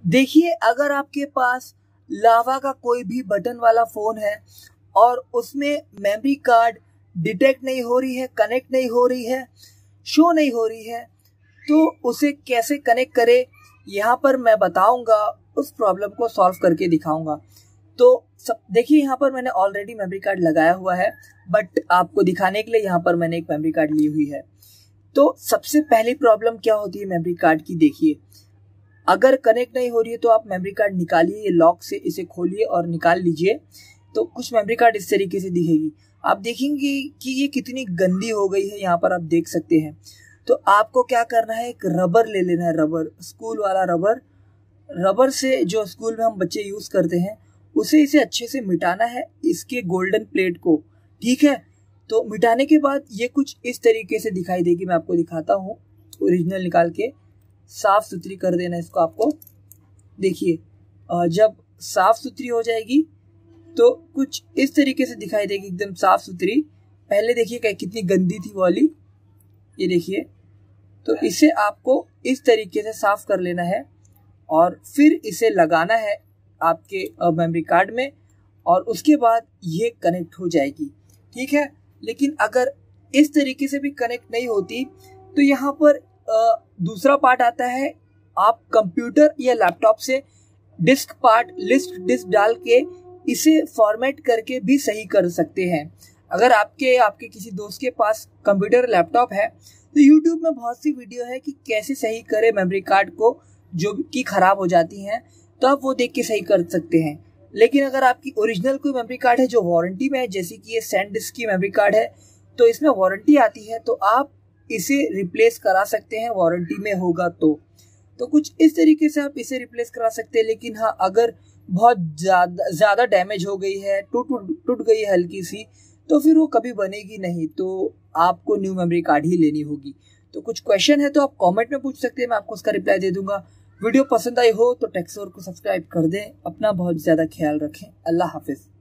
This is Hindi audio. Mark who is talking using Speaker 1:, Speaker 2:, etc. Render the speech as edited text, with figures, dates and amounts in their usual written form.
Speaker 1: देखिए, अगर आपके पास लावा का कोई भी बटन वाला फ़ोन है और उसमें मेमोरी कार्ड डिटेक्ट नहीं हो रही है, कनेक्ट नहीं हो रही है, शो नहीं हो रही है, तो उसे कैसे कनेक्ट करें, यहाँ पर मैं बताऊंगा, उस प्रॉब्लम को सॉल्व करके दिखाऊंगा। तो सब देखिए, यहाँ पर मैंने ऑलरेडी मेमोरी कार्ड लगाया हुआ है, बट आपको दिखाने के लिए यहाँ पर मैंने एक मेमोरी कार्ड ली हुई है। तो सबसे पहली प्रॉब्लम क्या होती है मेमोरी कार्ड की, देखिए, अगर कनेक्ट नहीं हो रही है तो आप मेमोरी कार्ड निकालिए, ये लॉक से इसे खोलिए और निकाल लीजिए। तो कुछ मेमोरी कार्ड इस तरीके से दिखेगी। आप देखेंगे कि ये कितनी गंदी हो गई है, यहाँ पर आप देख सकते हैं। तो आपको क्या करना है, एक रबर ले लेना है, रबर, स्कूल वाला रबर। रबर से जो स्कूल में हम बच्चे यूज करते हैं, उसे इसे अच्छे से मिटाना है, इसके गोल्डन प्लेट को, ठीक है। तो मिटाने के बाद ये कुछ इस तरीके से दिखाई देगी। मैं आपको दिखाता हूँ, ओरिजिनल निकाल के साफ सुथरी कर देना इसको आपको। देखिए, जब साफ सुथरी हो जाएगी तो कुछ इस तरीके से दिखाई देगी, एकदम साफ सुथरी। पहले देखिए कितनी गंदी थी वाली, ये देखिए। तो इसे आपको इस तरीके से साफ कर लेना है और फिर इसे लगाना है आपके मेमोरी कार्ड में, और उसके बाद ये कनेक्ट हो जाएगी, ठीक है। लेकिन अगर इस तरीके से भी कनेक्ट नहीं होती तो यहाँ पर दूसरा पार्ट आता है। आप कंप्यूटर या लैपटॉप से डिस्क डाल के इसे फॉर्मेट करके भी सही कर सकते हैं। अगर आपके किसी दोस्त के पास कंप्यूटर लैपटॉप है तो यूट्यूब में बहुत सी वीडियो है कि कैसे सही करें मेमोरी कार्ड को जो कि खराब हो जाती हैं, तो आप वो देख के सही कर सकते हैं। लेकिन अगर आपकी ओरिजिनल कोई मेमोरी कार्ड है जो वारंटी में है, जैसे कि ये सैनडिस्क की मेमोरी कार्ड है, तो इसमें वारंटी आती है, तो आप इसे रिप्लेस करा सकते हैं वारंटी में होगा तो कुछ इस तरीके से आप इसे रिप्लेस करा सकते हैं। लेकिन हाँ, अगर बहुत ज़्यादा डैमेज हो गई है, टूट गई है हल्की सी, तो फिर वो कभी बनेगी नहीं, तो आपको न्यू मेमोरी कार्ड ही लेनी होगी। तो कुछ क्वेश्चन है तो आप कमेंट में पूछ सकते हैं, मैं आपको उसका रिप्लाई दे दूंगा। वीडियो पसंद आई हो तो टेक्सोर को सब्सक्राइब कर दें। अपना बहुत ज़्यादा ख्याल रखें। अल्लाह हाफिज़।